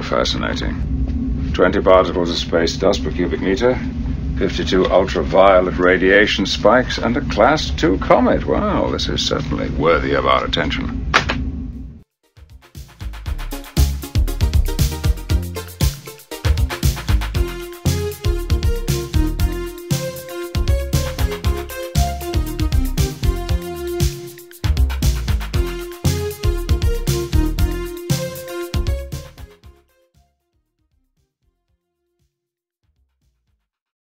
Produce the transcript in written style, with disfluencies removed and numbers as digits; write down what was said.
fascinating. 20 particles of space dust per cubic meter, 52 ultraviolet radiation spikes, and a Class II comet. Wow, this is certainly worthy of our attention.